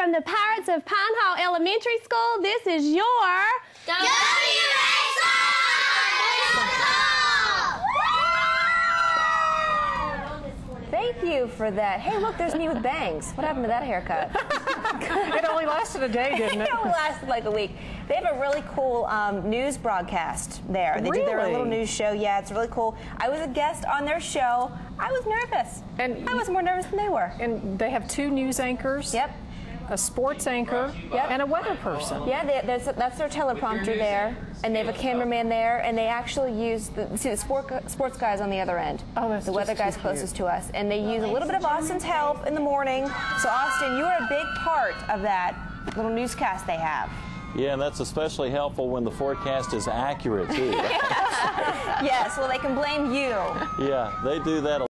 From the Pirates of Pine Hall Elementary School, this is your Thank you for that. Hey, look, there's me with bangs. What happened to that haircut? It only lasted a day, didn't it? It only lasted like a week. They have a really cool news broadcast there. They do their little news show. Yeah, it's really cool. I was a guest on their show. I was nervous. And I was more nervous than they were. And they have 2 news anchors. Yep. A sports anchor, and a weather person. Yeah, that's their teleprompter there, and they have a cameraman there, and they actually use the sports guys on the other end. Oh, that's the weather guys closest to us, and they use a little bit of Austin's help in the morning. So Austin, you are a big part of that little newscast they have. Yeah, and that's especially helpful when the forecast is accurate too. Yes, well, they can blame you. Yeah, they do that a